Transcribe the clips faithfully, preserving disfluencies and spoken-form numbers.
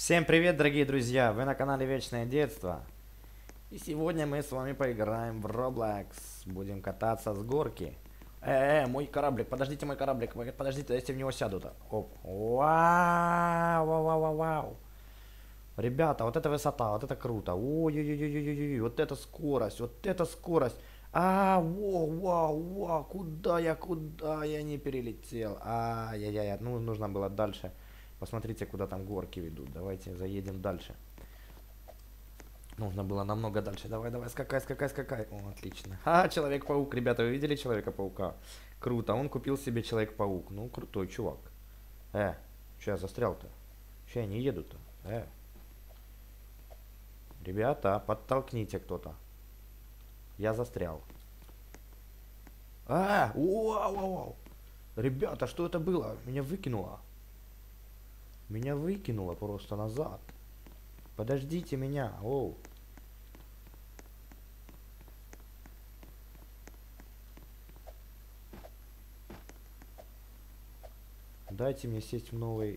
Всем привет, дорогие друзья! Вы на канале Вечное Детство. И сегодня мы с вами поиграем в Roblox. Будем кататься с горки. Э, э, мой кораблик, подождите мой кораблик, подождите, если в него сяду-то. Оп. Вау, вау, вау, вау, вау. Ребята, вот это высота, вот это круто. Ой-ой-ой-ой-ой, вот это скорость, вот это скорость. А, вау, вау, вау, куда я, куда я не перелетел. Ай-яй-яй, ну нужно было дальше. Посмотрите, куда там горки ведут. Давайте заедем дальше. Нужно было намного дальше. Давай, давай, скакай, скакай, скакай. О, отлично. А, Человек-паук, ребята, вы видели Человека-паука? Круто, он купил себе Человек-паук. Ну, крутой чувак. Э, че я застрял-то? Че я не еду-то? Э. Ребята, подтолкните кто-то. Я застрял. А, вау, вау, вау. Ребята, что это было? Меня выкинуло. Меня выкинуло просто назад. Подождите меня. Оу. Дайте мне сесть в новый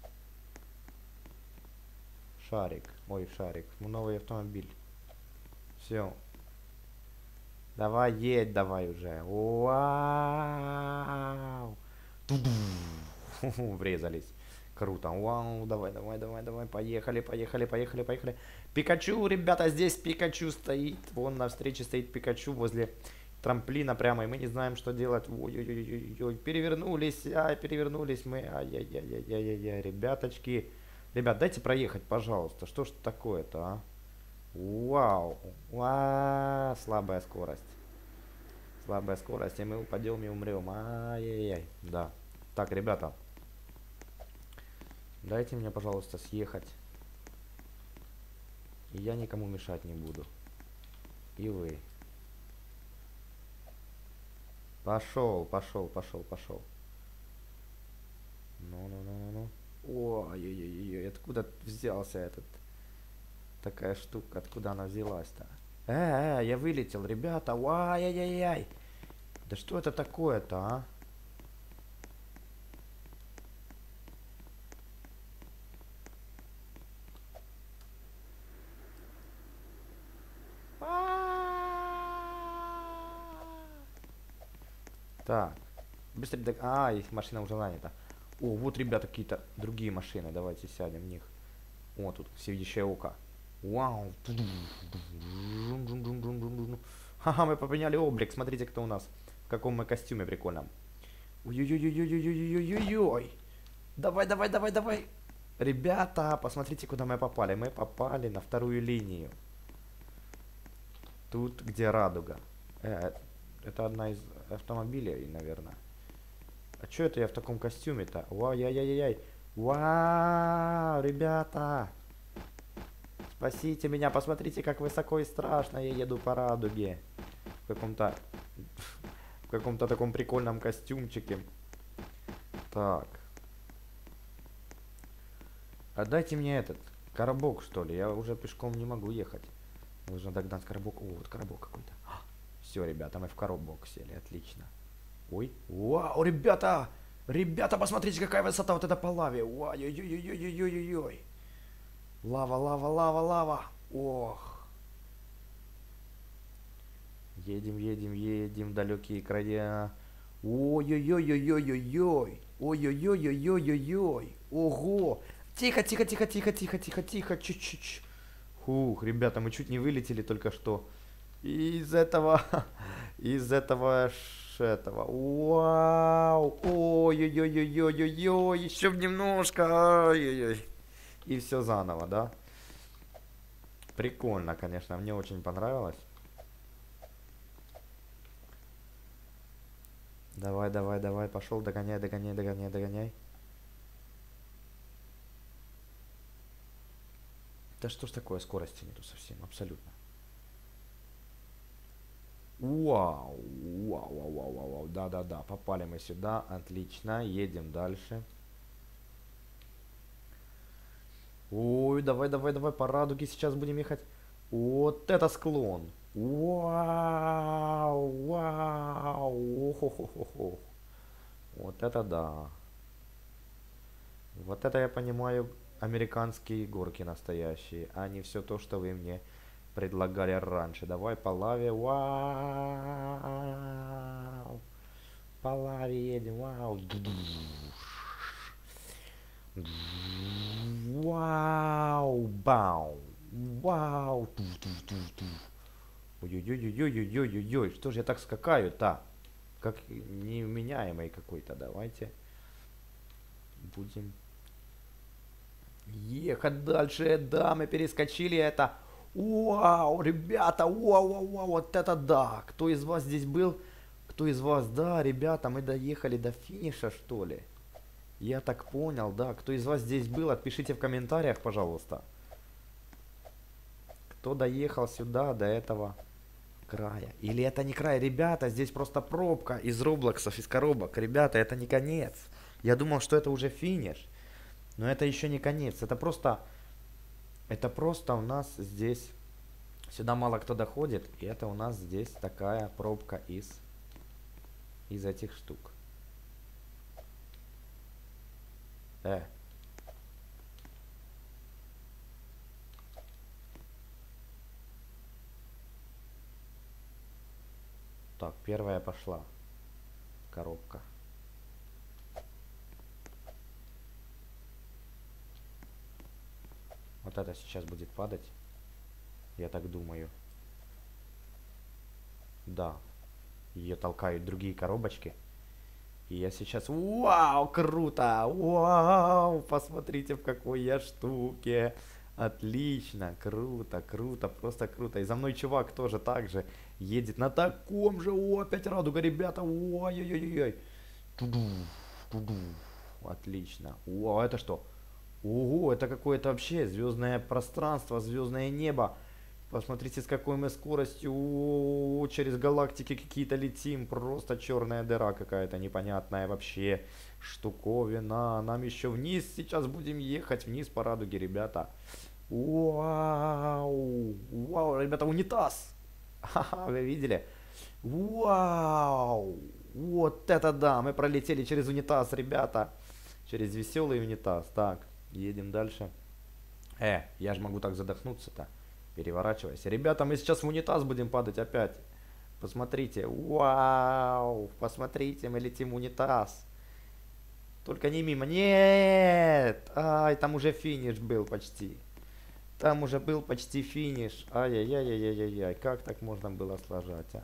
шарик. Ой, шарик. В новый автомобиль. Все. Давай, едь давай уже. Вау. Врезались. Круто. Вау, давай, давай, давай, давай. Поехали, поехали, поехали, поехали. Пикачу, ребята, здесь Пикачу стоит. Вон на встрече стоит Пикачу возле трамплина прямо. И мы не знаем, что делать. Ой-ой-ой-ой-ой. Перевернулись. Ай, перевернулись мы. Ай-яй-яй-яй-яй-яй. Ребяточки. Ребят, дайте проехать, пожалуйста. Что ж такое-то, а? Вау. Вау. Слабая скорость. Слабая скорость, и мы упадем и умрем. Ай-яй-яй. Да. Так, ребята. Дайте мне, пожалуйста, съехать. И я никому мешать не буду. И вы. Пошел, пошел, пошел, пошел. Ну-ну-ну-ну-ну. Ой-ой-ой-ой, откуда взялся этот... Такая штука, откуда она взялась-то? Э, э, я вылетел, ребята. Ай-яй-яй-яй. Да что это такое-то, а? Так. Быстрее. дог- А, их машина уже занята. О, вот, ребята, какие-то другие машины. Давайте сядем в них. О, тут всевидящее око. Вау. Ха-ха, мы поменяли облик. Смотрите, кто у нас. В каком мы костюме прикольном. Ой-ой-ой-ой-ой-ой-ой-ой-ой. Давай, давай, давай, давай. Ребята, посмотрите, куда мы попали. Мы попали на вторую линию. Тут, где радуга. Э, это одна из автомобилей, наверное. А чё это я в таком костюме-то? Вау-яй-яй-яй. Вау, ребята. Спасите меня, посмотрите, как высоко и страшно я еду по радуге. В каком-то... В каком-то таком прикольном костюмчике. Так. Отдайте мне этот коробок, что ли. Я уже пешком не могу ехать. Нужно догнать коробок. О, вот коробок какой-то. Все, ребята, мы в коробок сели. Отлично. Ой. Вау, ребята! Ребята, посмотрите, какая высота вот это по лаве. Ой-ой-ой-ой-ой-ой-ой-ой. Лава, лава, лава, лава. Ох. Едем, едем, едем в далекие края. Ой-ой-ой-ой-ой-ой-ой. Ой-ой-ой-ой-ой-ой-ой. Ого. Тихо, тихо, тихо, тихо, тихо, тихо, тихо. Чуть-чуть. Фух, ребята, мы чуть не вылетели только что. Из этого... Из этого... ш- этого. Вау. Ой-ой-ой-ой-ой-ой-ой. Еще немножко. Ой-ой-ой. И все заново, да? Прикольно, конечно, мне очень понравилось. Давай, давай, давай, пошел, догоняй, догоняй, догоняй, догоняй. Да что ж такое, скорости нету совсем, абсолютно. Вау, вау, вау, вау, вау, вау, да-да-да, попали мы сюда, отлично, едем дальше. Ой, давай, давай, давай, по радуге сейчас будем ехать. Вот это склон. Вау, вау, охо-хо-хо-хо. Вот это да. Вот это я понимаю. американские горки настоящие, а не все то, что вы мне предлагали раньше. Давай по лаве. Вау! По лаве едем. Вау! Вау! Бау! Вау! Ту-ту-ту-ту. Ой-ой-ой-ой-ой-ой-ой-ой. Что же я так скакаю-то? Как невменяемый какой-то. Давайте будем ехать дальше. Да, мы перескочили это. Вау, ребята, вау, вау, вау, вот это да. Кто из вас здесь был? Кто из вас? Да, ребята, мы доехали до финиша, что ли? Я так понял, да. Кто из вас здесь был, отпишите в комментариях, пожалуйста. Кто доехал сюда, до этого края. Или это не край, ребята, здесь просто пробка из роблоксов, из коробок. Ребята, это не конец. Я думал, что это уже финиш. Но это еще не конец. Это просто... Это просто у нас здесь... Сюда мало кто доходит. И это у нас здесь такая пробка из... Из этих штук. Э. Так, первая пошла. Коробка. Вот это сейчас будет падать. Я так думаю. Да. Ее толкают другие коробочки. И я сейчас... Вау, круто! Вау! Посмотрите, в какой я штуке. Отлично, круто, круто, просто круто. И за мной чувак тоже так же едет на таком же. О, опять радуга, ребята. Ой-ой-ой-ой. Туду, туду. Отлично. О, это что? Ого, это какое-то вообще звездное пространство, звездное небо. Посмотрите, с какой мы скоростью О, через галактики какие-то летим. Просто черная дыра какая-то непонятная вообще штуковина. Нам еще вниз сейчас будем ехать. Вниз по радуге, ребята. Вау! Вау, ребята, унитаз! Ха-ха, вы видели? Вау! Вот это да! Мы пролетели через унитаз, ребята. Через веселый унитаз. Так, едем дальше. Э, я же могу так задохнуться-то. Переворачивайся. Ребята, мы сейчас в унитаз будем падать опять. Посмотрите. Вау! Посмотрите, мы летим в унитаз. Только не мимо. Нет! Ай, там уже финиш был почти. Там уже был почти финиш. Ай-яй-яй-яй-яй-яй. Как так можно было сложать, а?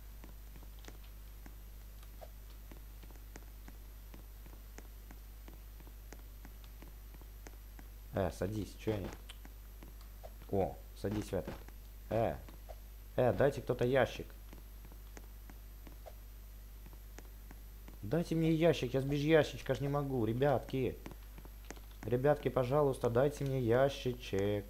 Э, садись. Чё я не... О, садись в этот. Э, э, дайте кто-то ящик. Дайте мне ящик, я без ящичка ж не могу, ребятки. Ребятки, пожалуйста, дайте мне ящичек.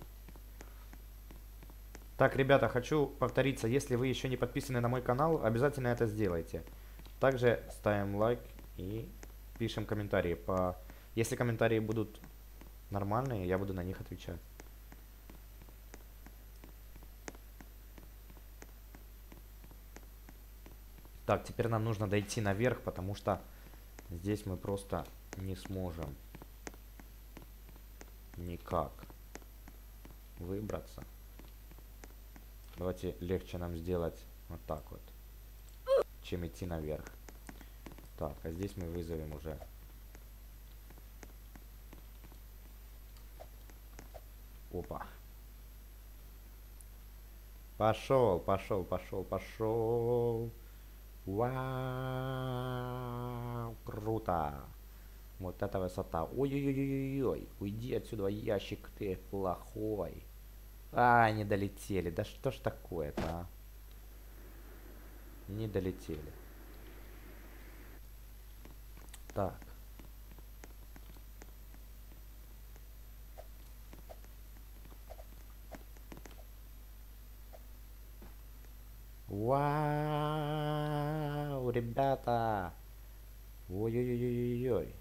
Так, ребята, хочу повториться, если вы еще не подписаны на мой канал, обязательно это сделайте. Также ставим лайк и пишем комментарии. По... Если комментарии будут нормальные, я буду на них отвечать. Так, теперь нам нужно дойти наверх, потому что здесь мы просто не сможем никак выбраться. Давайте легче нам сделать вот так вот, чем идти наверх. Так, а здесь мы вызовем уже. Опа. Пошел, пошел, пошел, пошел. Вау, круто. Вот это высота. Ой-ой-ой-ой-ой. Уйди отсюда, ящик ты плохой. А, не долетели. Да что ж такое-то, а? Не долетели. Так. Вау, ребята. Ой-ой-ой-ой-ой.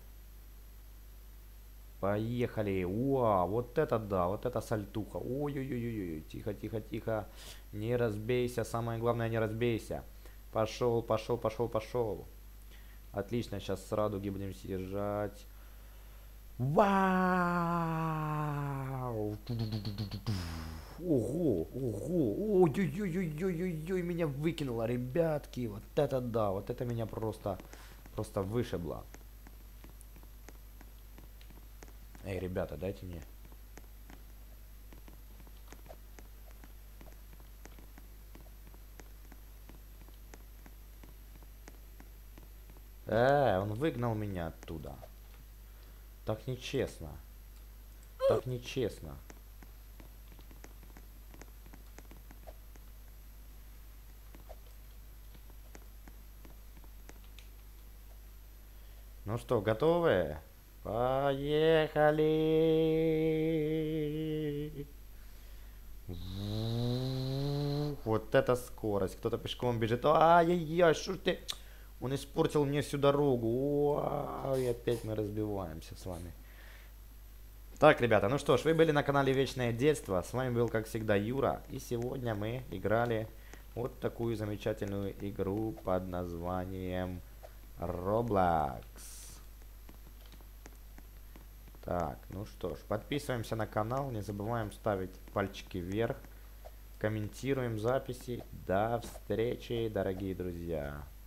Поехали. Вау, вот это да, вот это сальтуха. Ой-ой-ой-ой. Тихо, тихо, тихо. Не разбейся. Самое главное, не разбейся. Пошел, пошел, пошел, пошел. Отлично, сейчас с радуги будем съезжать. Вау! Ого, ого, ой-ой-ой-ой-ой-ой, меня выкинуло, ребятки, вот это да, вот это меня просто, просто вышибло. Эй, ребята, дайте мне. Э, он выгнал меня оттуда. Так нечестно. Так нечестно. Ну что, готовы? Поехали! Вот это скорость. Кто-то пешком бежит. Ай-яй-яй, что ж ты... Он испортил мне всю дорогу. Ой, и опять мы разбиваемся с вами. Так, ребята, ну что ж, вы были на канале Вечное Детство. С вами был, как всегда, Юра. И сегодня мы играли вот такую замечательную игру под названием Roblox. Так, ну что ж, подписываемся на канал, не забываем ставить пальчики вверх, комментируем записи. До встречи, дорогие друзья.